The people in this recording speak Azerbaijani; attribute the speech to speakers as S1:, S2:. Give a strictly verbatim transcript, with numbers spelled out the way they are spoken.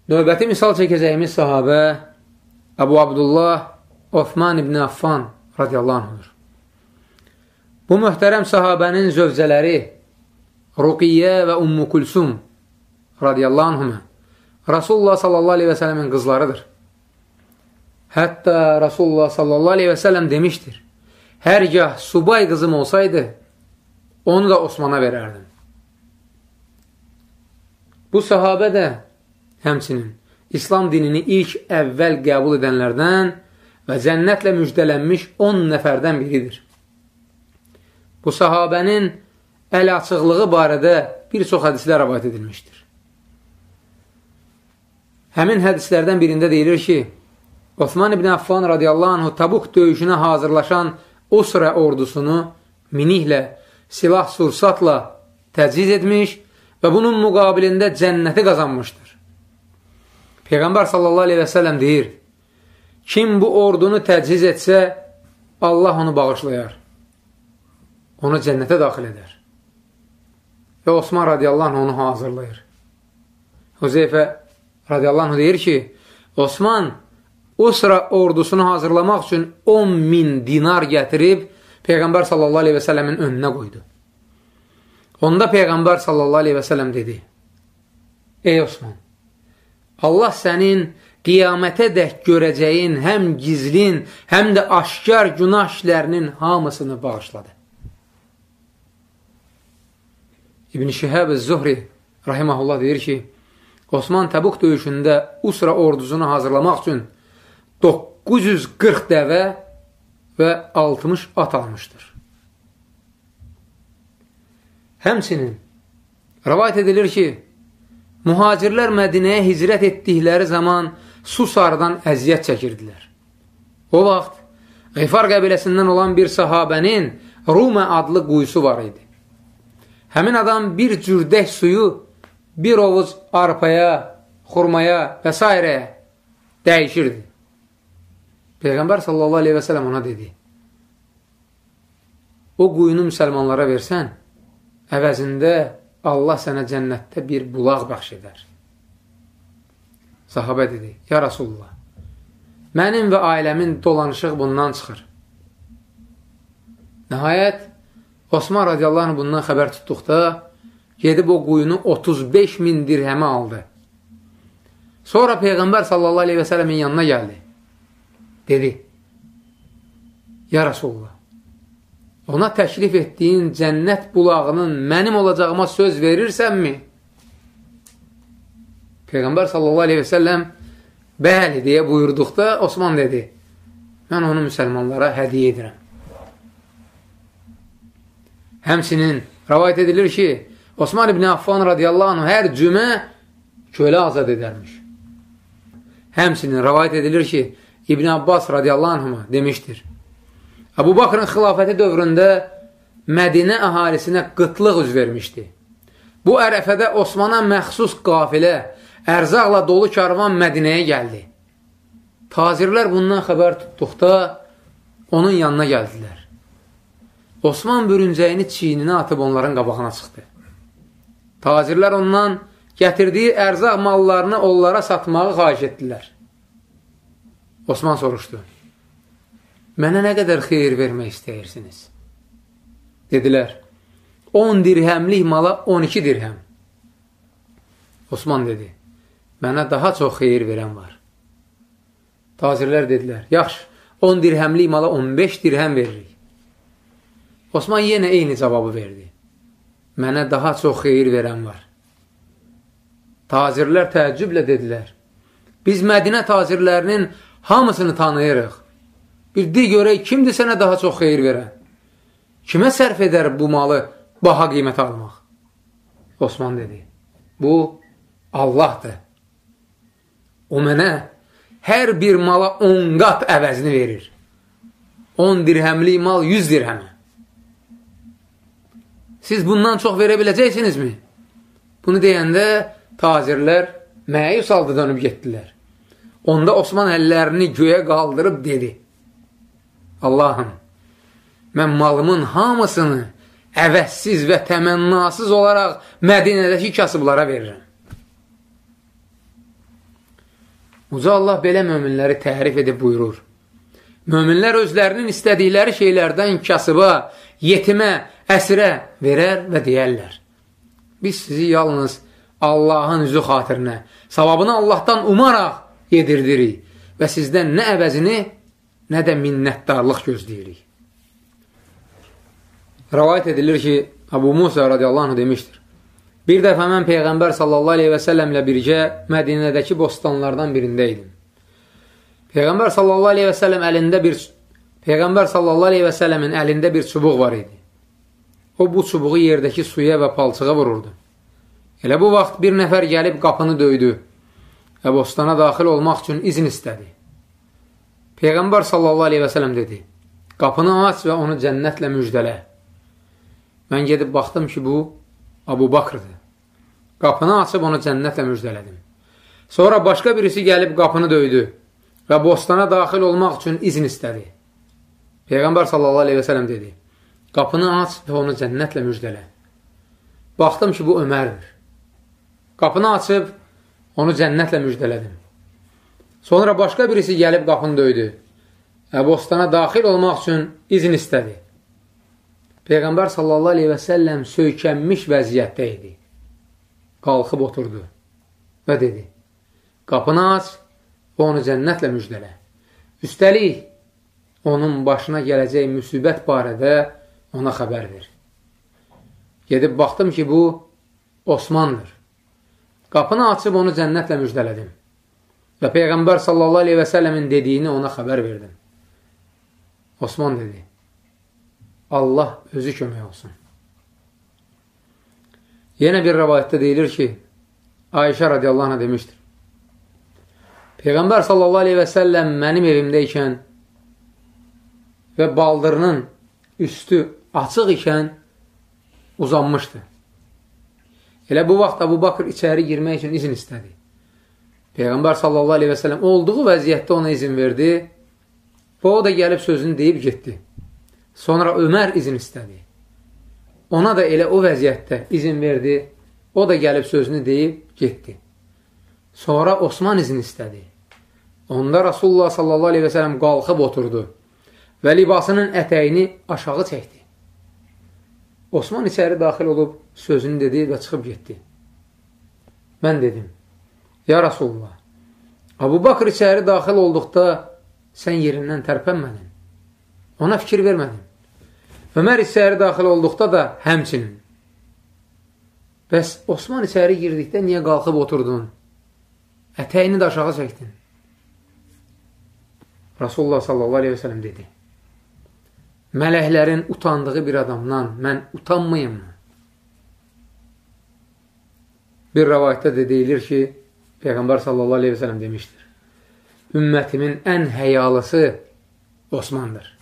S1: Növbəti misal çəkəcəyimiz sahabə Əbu Abdullah Osman ibn Affan radiyallahu anhudur. Bu möhtərəm sahabənin zövcələri Ruqiyyə və Ummu Kulsum radiyallahu anhumə Rasulullah sallallahu aleyhi və sələmin qızlarıdır. Hətta Rasulullah sallallahu aleyhi və sələm demişdir, hərgah subay qızım olsaydı, onu da Osmana verərdim. Bu sahabə də həmçinin İslam dinini ilk əvvəl qəbul edənlərdən və cənnətlə müjdələnmiş on nəfərdən biridir. Bu sahabənin əl açıqlığı barədə bir çox hədislər rəvayət edilmişdir. Həmin hədislərdən birində deyilir ki, Osman ibn Affan radiyallahu anhu Tabuk döyüşünə hazırlaşan Usra ordusunu miniklə, silah sursatla təciz etmiş və bunun müqabilində cənnəti qazanmışdır. Peyğəmbər sallallahu aleyhi və səlləm deyir, kim bu ordunu təciz etsə, Allah onu bağışlayar, onu cənnətə daxil edər. Və Osman radiyallahu anh onu hazırlayır. Huzeyfə radiyallahu anh deyir ki, Osman Usra ordusunu hazırlamaq üçün on min dinar gətirib Peyğəmbər sallallahu aleyhi və səlləmin önünə qoydu. Onda Peyğəmbər sallallahu aleyhi və səlləm dedi, ey Osman, Allah sənin qiyamətə dək görəcəyin həm gizlin, həm də aşkar günah işlərinin hamısını bağışladı. İbn-i Şihab-ı-Zuhri rahiməhullah deyir ki, Osman Təbuk döyüşündə Usra ordusunu hazırlamaq üçün doqquz yüz qırx dəvə və altmış at almışdır. Həmçinin rəvayət edilir ki, mühacirlər Mədinəyə hicrət etdikləri zaman Susardan əziyyət çəkirdilər. O vaxt Qifar qəbiləsindən olan bir sahabənin Rumə adlı quyusu var idi. Həmin adam bir cürdək suyu bir ovuz arpaya, xurmaya və s. dəyişirdi. Peyğəmbər sallallahu aleyhi və sələm ona dedi, o quyunu müsəlmanlara versən, əvəzində Allah sənə cənnətdə bir bulaq bəxş edər. Sahabə dedi, ya Rasulullah, mənim və ailəmin dolanışıq bundan çıxır. Nəhayət, Osman radiyallahu anh bundan xəbər tutduqda, gedib o quyunu otuz beş min dirhəmə aldı. Sonra Peyğəmbər sallallahu aleyhi və sələmin yanına gəldi. Dedi, ya Rasulullah, ona təklif etdiyin cənnət bulağının mənim olacağıma söz verirsənmi? Peyğəmbər sallallahu aleyhi və səlləm bəli deyə buyurduqda Osman dedi, mən onu müsəlmanlara hədiyyə edirəm. Həmçinin rəvayət edilir ki, Osman ibn Affan radiyallahu anh hər cümə kölə azad edərmiş. Həmçinin rəvayət edilir ki, İbn Abbas radiyallahu anhuma demişdir, Əbu Bakrın xilafəti dövründə Mədinə əhalisinə qıtlıq üz vermişdi. Bu ərəfədə Osmana məxsus qafilə, ərzaqla dolu karvan Mədinəyə gəldi. Tacirlər bundan xəbər tutduqda onun yanına gəldilər. Osman bürüncəyini çiyninə atıb onların qabağına çıxdı. Tacirlər ondan gətirdiyi ərzaq mallarını onlara satmağı xahiş etdilər. Osman soruşdu, mənə nə qədər xeyir vermək istəyirsiniz? Dedilər, on dirhəmlik mala on iki dirhəm. Osman dedi, mənə daha çox xeyir verən var. Tacirlər dedilər, yaxşı, on dirhəmlik mala on beş dirhəm veririk. Osman yenə eyni cavabı verdi. Mənə daha çox xeyir verən var. Tacirlər təəccüblə dedilər, biz Mədinə tacirlərinin hamısını tanıyırıq. Bir de görək, kimdir sənə daha çox xeyir verən? Kimə sərf edər bu malı baha qiymət almaq? Osman dedi, bu Allahdır. O mənə hər bir mala on qat əvəzini verir. on dirhəmlik mal yüz dirhəmə. Siz bundan çox verə biləcəksinizmi? Bunu deyəndə tacirlər məyus halda dönüb getdilər. Onda Osman əllərini göyə qaldırıb dedi, Allahım, mən malımın hamısını əvəzsiz və təmənnasız olaraq Mədinədəki kasıblara verirəm. Uca Allah belə möminləri təhrif edib buyurur. Möminlər özlərinin istədikləri şeylərdən kasıba, yetimə, əsirə verər və deyərlər. Biz sizi yalnız Allahın üzü xatirinə, savabını Allahdan umaraq yedirdirik və sizdən nə əvəzini, nə də minnətdarlıq gözləyirik. Rəvayət edilir ki, Əbu Musa radiyallahu anh demişdir. Bir dəfə mən Peyğəmbər sallallahu aleyhi və səlləmlə birgə Mədinədəki bostanlardan birində idim. Peyğəmbər sallallahu aleyhi və səlləm əlində bir Peyğəmbər sallallahu aleyhi və səlləmin əlində bir çubuq var idi. O, bu çubuğu yerdəki suya və palçığa vururdu. Elə bu vaxt bir nəfər gəlib qapını döydü və bostana daxil olmaq üçün izin istədi. Peyğəmbər sallallahu aleyhi və səlləm dedi, qapını aç və onu cənnətlə müjdələ. Mən gedib baxdım ki, bu Əbu Bakrdır. Qapını açıb onu cənnətlə müjdələdim. Sonra başqa birisi gəlib qapını döydü və bostana daxil olmaq üçün izin istədi. Peyğəmbər sallallahu aleyhi və səlləm dedi, qapını aç və onu cənnətlə müjdələ. Baxdım ki, bu Ömərdir. Qapını açıb onu cənnətlə müjdələdim. Sonra başqa birisi gəlib qapını döydü və bostana daxil olmaq üçün izin istədi. Peyğəmbər sallallahu aleyhi və səlləm söykənmiş vəziyyətdə idi. Qalxıb oturdu və dedi, qapını aç və onu cənnətlə müjdələ. Üstəlik, onun başına gələcək müsibət barədə ona xəbər ver. Gedib baxdım ki, bu Osmandır. Qapını açıb onu cənnətlə müjdələdim. Və Peyğəmbər sallallahu aleyhi və səlləmin dediyini ona xəbər verdim. Osman dedi, Allah özü kömək olsun. Yenə bir rəvayətdə deyilir ki, Ayşə radiyallahu anh demişdir. Peyğəmbər sallallahu aleyhi və səlləm mənim evimdəykən və baldırının üstü açıq ikən uzanmışdı. Elə bu vaxt Əbu Bakr içəri girmək üçün izin istədi. Peyğəmbər sallallahu aleyhi və səlləm olduğu vəziyyətdə ona izin verdi və o da gəlib sözünü deyib getdi. Sonra Ömər izin istədi. Ona da elə o vəziyyətdə izin verdi, o da gəlib sözünü deyib getdi. Sonra Osman izin istədi. Onda Rasulullah sallallahu aleyhi və səlləm qalxıb oturdu və libasının ətəyini aşağı çəkdi. Osman içəri daxil olub sözünü dedi və çıxıb getdi. Mən dedim, ya Rasulullah, Əbu Bakr içəri daxil olduqda sən yerindən tərpənmədin, ona fikir vermədin. Ömər içəri daxil olduqda da həmçinin. Bəs Osman içəri girdikdə niyə qalxıb oturdun? Ətəyini də aşağı çəkdin. Rasulullah sallallahu aleyhi və səlləm dedi, mələklərin utandığı bir adamdan mən utanmayım mı? Bir rəvayətdə də deyilir ki, Peyğəmbər sallallahu aleyhi və səlləm demişdir, ümmətimin ən həyalısı Osmandır.